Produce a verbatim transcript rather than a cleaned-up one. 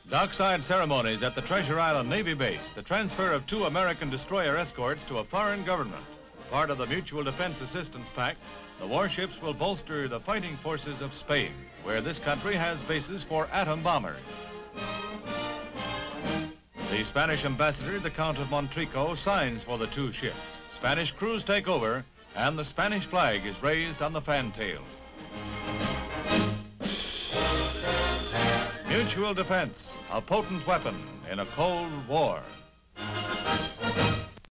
Dockside ceremonies at the Treasure Island Navy base, the transfer of two American destroyer escorts to a foreign government. Part of the Mutual Defense Assistance Pact, the warships will bolster the fighting forces of Spain, where this country has bases for atom bombers. The Spanish ambassador, the Count of Montrico, signs for the two ships. Spanish crews take over, and the Spanish flag is raised on the fantail. Mutual defense, a potent weapon in a cold war.